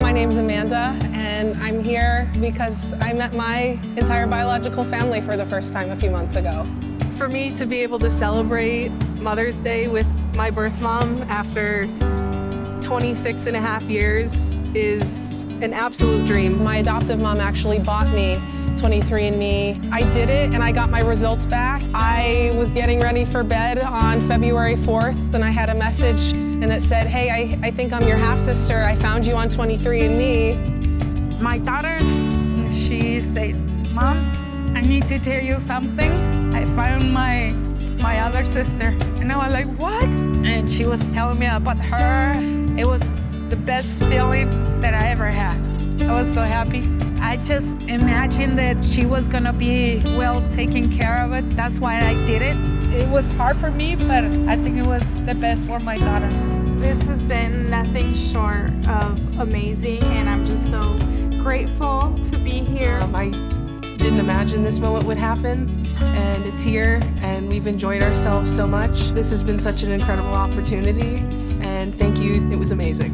my name's Amanda, and I'm here because I met my entire biological family for the first time a few months ago. For me to be able to celebrate Mother's Day with my birth mom after 26 and a half years is an absolute dream. My adoptive mom actually bought me 23andMe. I did it and I got my results back. I was getting ready for bed on February 4th and I had a message and it said, hey, I think I'm your half-sister. I found you on 23andMe. My daughter, she said, Mom, I need to tell you something. I found my other sister. And I was like, what? And she was telling me about her. It was the best feeling that I ever had. I was so happy. I just imagined that she was gonna be well taken care of it. That's why I did it. It was hard for me, but I think it was the best for my daughter. This has been nothing short of amazing, and I'm just so grateful to be here. I didn't imagine this moment would happen, and it's here, and we've enjoyed ourselves so much. This has been such an incredible opportunity, and thank you. It was amazing.